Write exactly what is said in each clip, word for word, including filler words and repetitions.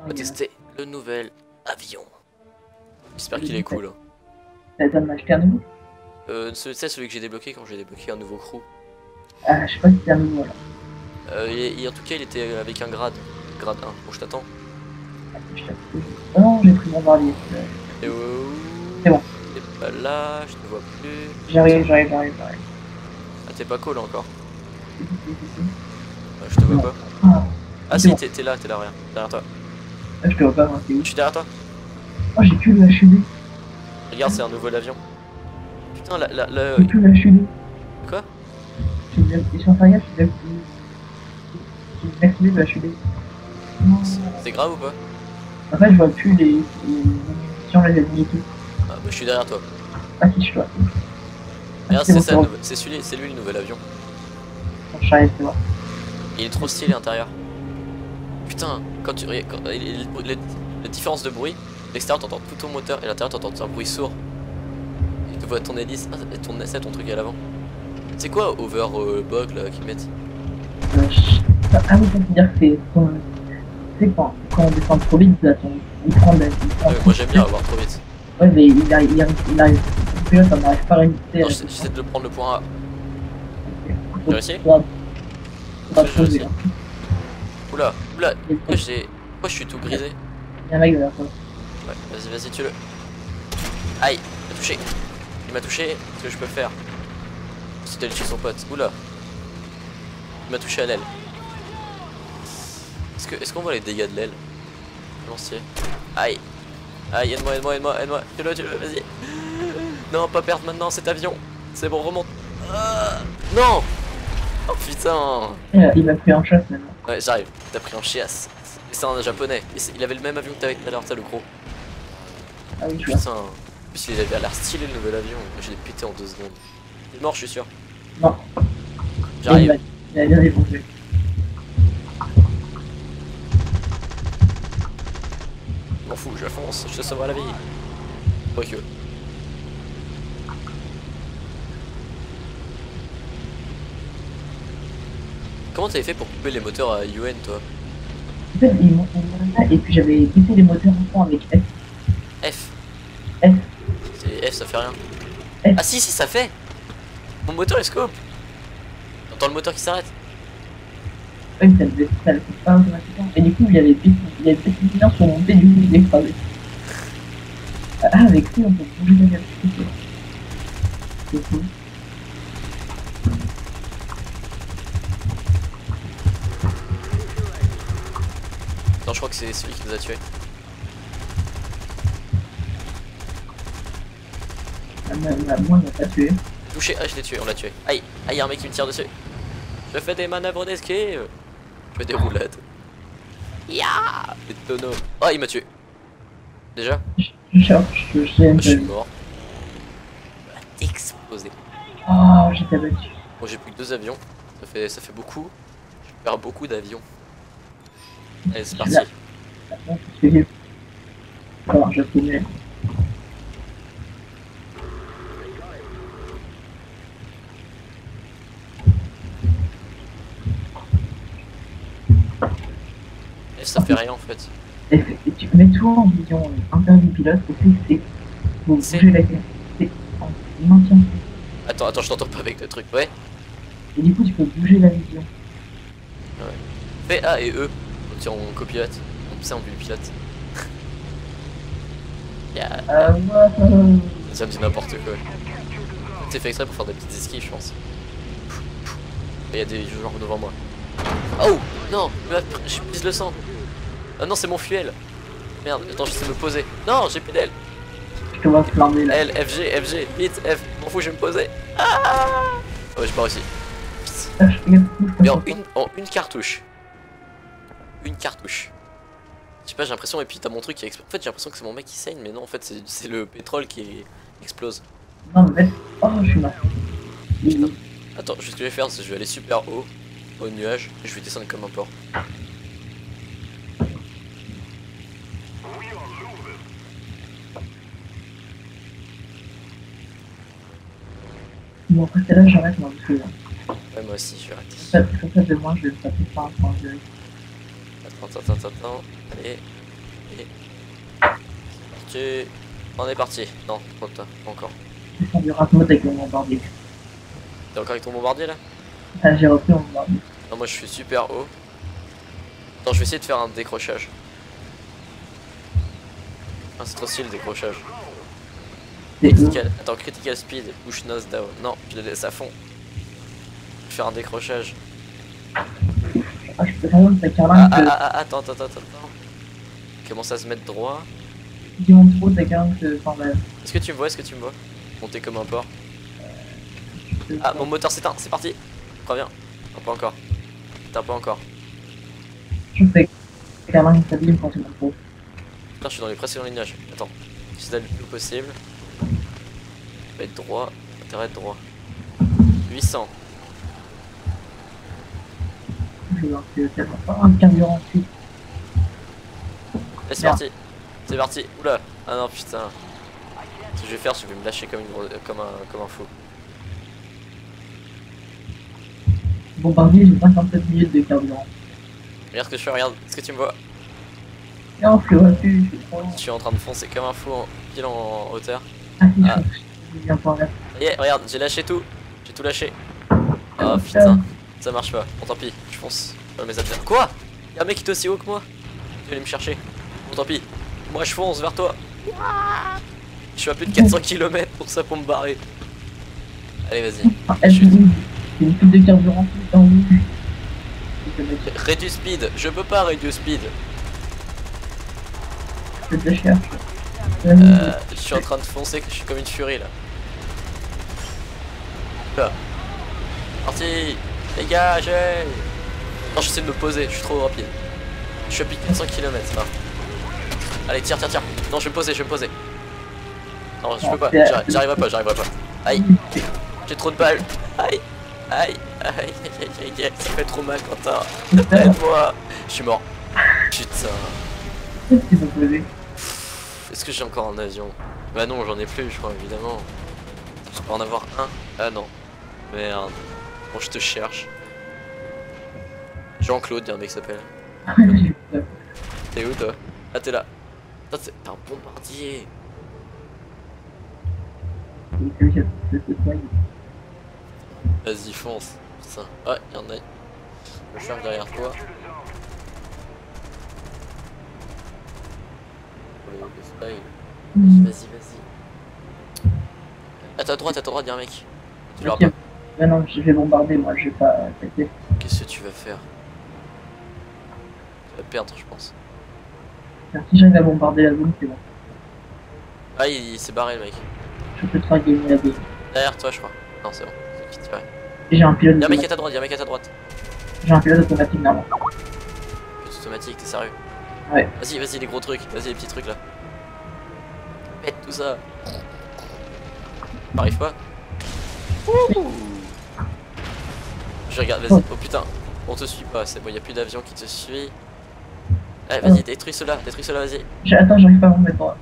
On va tester le nouvel avion. J'espère qu'il est cool. Ça va m'acheter un nouveau? Euh, c'est celui que j'ai débloqué quand j'ai débloqué un nouveau crew. Ah, je sais pas si c'est un nouveau là. Euh, il, il, en tout cas, il était avec un grade. Grade un. Bon, je t'attends. Oh non, j'ai pris mon barbier. Et oh, C'est bon. T'es pas là, je te vois plus. J'arrive, j'arrive, j'arrive, j'arrive. Ah, t'es pas cool encore. Ah, je te vois non. pas. Ah, Ah si, bon. t'es là, t'es là, rien. Derrière toi. Ah, je te vois pas, moi, c'est où? Je suis derrière toi. Oh, j'ai plus le H U D. Regarde, c'est un nouvel avion. Putain, la... la, la... J'ai plus le H U D. Quoi? J'ai bien... Je suis en train de regarder, j'ai bien... J'ai activé le H U D. C'est grave ou pas? En fait, je vois plus les... les munitions, les ennemis et tout. Ah, bah je suis derrière toi. Ah si, je vois. Regarde, c'est ça, c'est celui, c'est lui le nouvel avion. Je suis arrivé, c'est bon. Il est trop stylé à l'intérieur. Putain, quand tu quand, les, les, les, la différence de bruit, l'extérieur t'entends tout ton moteur et l'intérieur t'entends un bruit sourd. Et tu vois ton hélice, ah, ton essai, ton truc à l'avant. C'est quoi overbug là qu'ils mettent? Euh, je... Ah oui, ça veut dire que c'est ton... Tu sais, quand, quand on descend trop vite, là, ton... il prend de la... Ouais, moi j'aime bien avoir trop vite. Ouais, mais il arrive, il arrive, il arrive. Le pilote, on n'arrive pas à résister. J'essaie de le prendre le point A. Okay. J'ai réussi? Faudra poser. Oula, oula, pourquoi j'ai... Pourquoi je suis tout grisé? Il y a un mec derrière toi. Ouais, vas-y, vas-y, tue-le. Aïe, il m'a touché. Il m'a touché, ce que je peux faire. C'était d'aller chez son pote. Oula. Il m'a touché à l'aile. Est-ce que est-ce qu'on voit les dégâts de l'aile? Lancier. Aïe. Aïe, aide-moi, aide-moi, aide-moi, aide-moi. Tue-le, tue-le, vas-y. Non, pas perdre maintenant cet avion. C'est bon, remonte. Ah, non. Oh putain. Il m'a pris en chasse maintenant. Ouais, j'arrive. T'as pris en chiasse. C'est un japonais. Il avait le même avion que t'avais tout à l'heure, t'as le gros. Ah oui, je vois. Putain. En plus, il avait l'air stylé le nouvel avion. Je l'ai pété en deux secondes. Il est mort, je suis sûr. Non. J'arrive. Il a bien défoncé. Je m'en fous, je fonce, je te sauverai la vie. Quoique. Comment t'avais fait pour couper les moteurs à U N toi? En fait, ils m'ont ça et puis j'avais baissé les moteurs en fond avec F. F. F. C'est F, ça fait rien. F. Ah si, si, ça fait. Mon moteur il scope. T'entends le moteur qui s'arrête? Oui, ça le ça le coupe pas automatiquement. Et du coup, il y avait plus il y avait plus de sur mon P, du coup, il est écrasé. Ah, avec lui, on peut bouger la gâchette. C'est cool. Non, je crois que c'est celui qui nous a tués. Ah, moi, il m'a pas tué. Touché, ah je l'ai tué, on l'a tué. Aïe, aïe, y'a un mec qui me tire dessus. Je fais des manœuvres d'esquive. Je fais des roulades. Ya, des tonneaux. Oh, il m'a tué. Déjà? Je, je, je, je, je suis mort. Explosé. Oh, j'étais battu. Bon, j'ai plus que deux avions. Ça fait, ça fait beaucoup. Je perds beaucoup d'avions. Allez, c'est parti. Alors, je connais. Et ça fait rien en fait. Et, et tu mets tout en vision interne du pilote et c'est que vous bougez la carte. C'est en maintien. Attends, attends, je t'entends pas avec le truc, ouais. Et du coup, tu peux bouger la vision. Ouais. Fais A et E. Tiens, on copilote. Comme ça, on vue le pilote. Yeah. Euh, ouais. Ça me dit n'importe quoi. C'est fait exprès pour faire des petites esquives, je pense. Il y a des gens devant moi. Oh non, j'ai prise le sang. Ah non, c'est mon fuel. Merde, attends, j'essaie de me poser. Non, j'ai plus d'aile. Je te vois flamber là. L, F, G, F, G, vite, F. M'en fous, je vais me poser. Ah ouais, j'ai pas réussi. Mais en une, en une cartouche. Une cartouche. Je sais pas, j'ai l'impression, et puis t'as mon truc qui explose. En fait, j'ai l'impression que c'est mon mec qui saigne, mais non, en fait, c'est le pétrole qui explose. Non, mais oh, je suis mort. Putain. Attends, ce que je vais faire, c'est que je vais aller super haut, au nuage, et je vais descendre comme un porc. Bon, après, c'est là que j'arrête, moi, parce que. Ouais, moi aussi, je vais arrêter. Sur ça, de moi, je vais me taper par un point de. Attends, attends, attends, attends. Allez. Et... Tu... On est parti. Non, pas toi, pas encore. Je sens du rap mode avec mon bombardier. T'es encore avec ton bombardier là? Ah, j'ai repris mon bombardier. Non, moi je suis super haut. Attends, je vais essayer de faire un décrochage. Ah, c'est trop stylé le décrochage. Critical... Attends, critical speed, push nose down. Non, je le laisse à fond. Je vais faire un décrochage. Ah, je peux vraiment me faire Ah, ah, ah, ah, attends, attends, attends, attends. Commence à se mettre droit. Dis mon trop, t'as qu'un que enfin bref. Est-ce que tu me vois? Est-ce que tu me vois? Monter comme un porc. Ah, mon moteur s'éteint, c'est parti. Reviens. Non, pas encore. T'as pas encore. Je fais qu'un qui s'abîme quand tu montes trop. Putain, je suis dans les précédents lignages. Attends. J'essaie d'aller le plus possible. Je vais être droit. Intérêt être droit. huit cents. Je vais voir que tellement pas un carburant ensuite. Et c'est parti. C'est parti. Oula. Ah non, putain. Ce que je vais faire, je vais me lâcher comme, une... comme, un... comme un fou. Bombardier, j'ai cinquante-sept minutes de carburant. Regarde ce que je fais, regarde. Est-ce que tu me vois? Non, je le vois plus, je suis trop lent. Je suis en train de foncer comme un fou en pile en hauteur. Ah si, Ah. je viens pas en reste. Ça y est, regarde, j'ai lâché tout. J'ai tout lâché. Oh putain, ça marche pas. Bon, tant pis, je fonce. Dans mes adversaires. Quoi? Y'a un mec qui est aussi haut que moi. Tu vas aller me chercher. Bon, tant pis. Moi, je fonce vers toi. Je suis à plus de quatre cents kilomètres pour ça pour me barrer. Allez, vas-y. Ah, elle joue. J'ai une pile de carburant tout le temps. Réduis speed. Je peux pas réduire speed. Je te cherche. Euh, je suis en train de foncer, je suis comme une furie là. Là. Parti. Dégagez. Non, j'essaie de me poser, je suis trop rapide. Je suis à plus de quatre cents kilomètres là. Allez, tire, tire, tire. Non, je vais me poser, je vais me poser. Non, je peux pas, j'arriverai pas, j'arriverai pas. Aïe. J'ai trop de balles. Aïe. Aïe. Aïe, aïe, aïe, aïe. Ça fait trop mal, Quentin. Aide-moi. Je suis mort. Putain. Est-ce que j'ai encore un avion? Bah non, j'en ai plus, je crois, évidemment. Je peux en avoir un. Ah non. Merde. Bon, je te cherche. Jean-Claude, y'a un mec qui s'appelle. T'es où, toi? Ah, t'es là. T'es un bombardier. Vas-y, fonce. Putain. Ouais, y'en a. Je me cherche derrière toi. Vas-y, vas-y. À ta droite, à ta droite, y'a un mec. Tu l'auras okay. pas. Mais non, je vais bombarder, moi, je vais pas attaquer. Qu'est-ce que tu vas faire? Tu vas perdre, je pense. Si j'arrive à bombarder la zone, c'est bon. Ah, il, il s'est barré, le mec. Je peux te faire gagner la game. Derrière toi, je crois. Non, c'est bon. C'est qui tire. Et j'ai un pilote. Y'a un mec à ta droite, y'a un mec à ta droite. J'ai un pilote automatique normalement. Pilote automatique, t'es sérieux? Ouais. Vas-y, vas-y, les gros trucs. Vas-y, les petits trucs là. Pète tout ça. T'arrives pas? Ouh. Je regarde, vas-y. Oh putain, on te suit pas, c'est bon, y'a plus d'avion qui te suit. Allez, vas-y, détruis cela, détruis cela, vas-y. Attends, j'arrive pas à me mettre droit.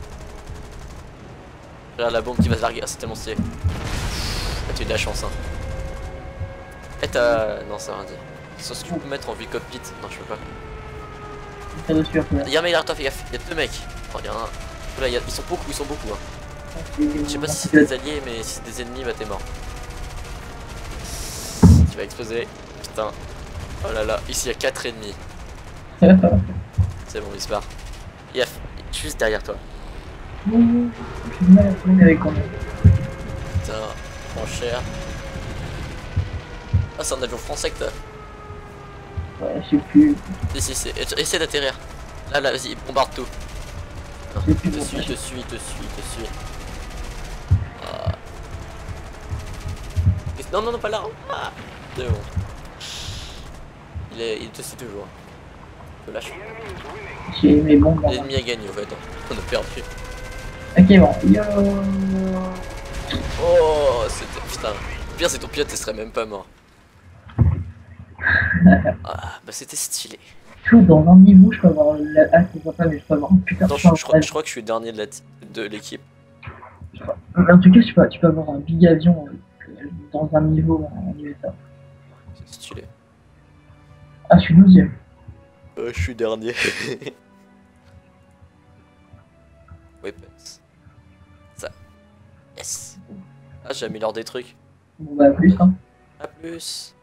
Regarde la bombe qui va se larguer, ah, c'est tellement stylé. Ah, tu as eu de la chance, hein. Eh, t'as. Non, ça va rien dire. Sauf que tu peux mettre en vue cockpit. Non, je peux pas. Y'a un mec derrière toi, fais gaffe. Y'a deux mecs. Oh, y'a un. Là, y a... Ils sont beaucoup, ils sont beaucoup. Hein. Je sais pas si c'est des alliés, mais si c'est des ennemis, bah t'es mort. Tu vas exploser. Putain. Oh là là, ici y'a quatre ennemis. C'est bon, il se barre. Yaf, juste derrière toi. J'ai du mal à tourner avec moi. Putain, prends cher. Ah, c'est un avion français que t'as. Ouais, je sais plus. Si, si, c'est. Essaie d'atterrir. Là, là, vas-y, bombarde tout. Non, il te suit, il te suit, il te suit, il te suit. Ah. Non, non, non, pas là. Ah. C'est bon. Il, est... il te suit toujours. Je lâche. J'ai mes bombes. L'ennemi a gagné, en fait. On a perdu. Ok, bon. Yo. Oh, c'était. Putain. Le pire, c'est ton pilote, il serait même pas mort. Ah, bah c'était stylé. Je suis dans un niveau, je peux avoir la. Ah, c'est pas ça, mais je peux avoir un putain de. Non, je, je, crois, je crois que je suis le dernier de l'équipe. En tout cas, tu peux, tu peux avoir un big avion euh, dans un niveau en U S A. C'est stylé. Ah, je suis douzième. Euh, je suis dernier. weapons. Ça. Yes. Ah, j'améliore des trucs. Bon bah plus hein. A plus.